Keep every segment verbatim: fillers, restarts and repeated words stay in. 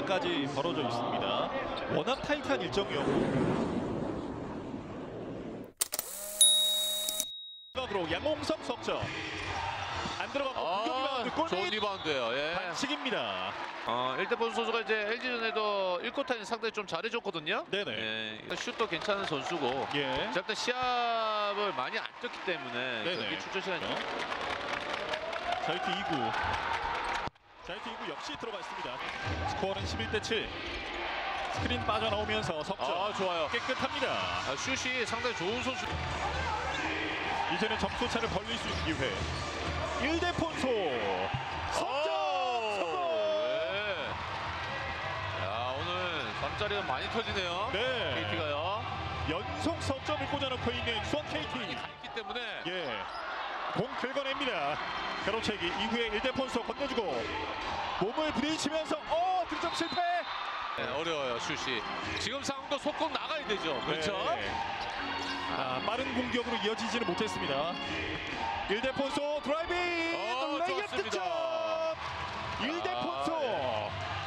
부상까지 벌어져 있습니다. 워낙 타이트한 일정이었고. 으로 양홍석 석점 안 들어가고 아, 공격 리바운드 좋은 골밑 리바운드예요. 예. 반칙입니다. 어, 일대폰 선수가 이제 엘지전에도 일 쿼터에 상당히 좀 잘해줬거든요. 네네. 예, 슛도 괜찮은 선수고. 예. 일단 시합을 많이 안 뛰었기 때문에 네네. 경기 출전 시간이 네. 자유투 이 구. 자유투 이 구 역시 들어가 있습니다. 스코어는 십일 대 칠. 스크린 빠져나오면서 석점. 아, 좋아요. 깨끗합니다. 아, 슛이 상당히 좋은 선수. 이제는 점수 차를 벌릴 수 있는 기회. 일 대 폰소. 석점 성공. 네. 야, 오늘 잠자리는 많이 터지네요. 네. 케이티가요. 연속 석점을 꽂아놓고 있는 수원 케이티. 많이 가 있기 때문에. 예. 공 긁어냅니다. 가로채기 이후에 일 대 폰소 건네주고 몸을 부딪히면서 어 득점 실패. 네, 어려워요 슛이. 지금 상황도 속공 나가야 되죠. 그렇죠? 네. 아, 빠른 공격으로 이어지지는 못했습니다. 일 대 폰소 드라이빙 어, 레이업 득점. 일 대 아, 폰소. 예.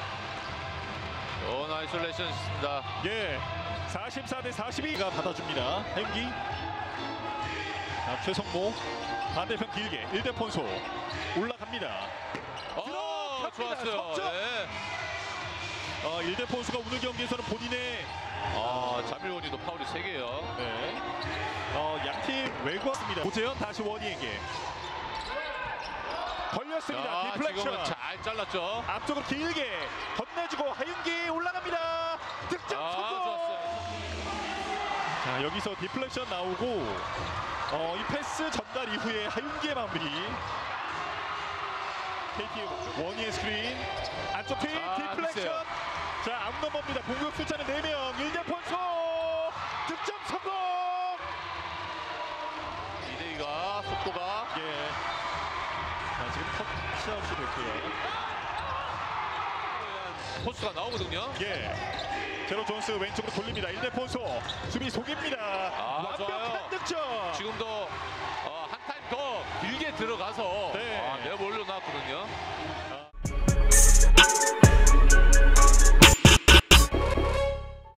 좋은 아이솔레이션 있습니다. 예. 사십사 대 사십이가 받아줍니다. 하윤기. 아, 최성모 반대편 길게 일 대 폰소 올라갑니다. 어, 좋았어요. 석점. 네. 어, 일 대 폰소가 오늘 경기에서는 본인의 아, 자밀원이도 파울이 세 개요. 네. 어, 양팀 외곽입니다. 고재현 다시 원희에게 걸렸습니다. 자, 디플렉션. 지금은 잘 잘랐죠. 앞쪽으로 길게 건네주고 하윤기 올라갑니다. 득점 아, 성공. 좋았어요. 자, 여기서 디플렉션 나오고 어, 이 패스 전달 이후에 하윤기의 마무리. 케이티 원희의 스크린 안쪽 피 아, 디플렉션. 글쎄요. 자, 아웃넘버입니다. 공격 숫자는 네 명. 일 대 폰소 득점 성공. 이대희가 속도가. 예. 자, 지금 터치아웃이 됐고요. 포스가 나오거든요. 예. 제로 존스 왼쪽으로 돌립니다. 일 대 폰소 수비 속입니다. 아, 완벽한 좋아요. 득점. 지금도 어, 한 타임 더 길게 들어가서 네. 아, 내가 올려놨거든요.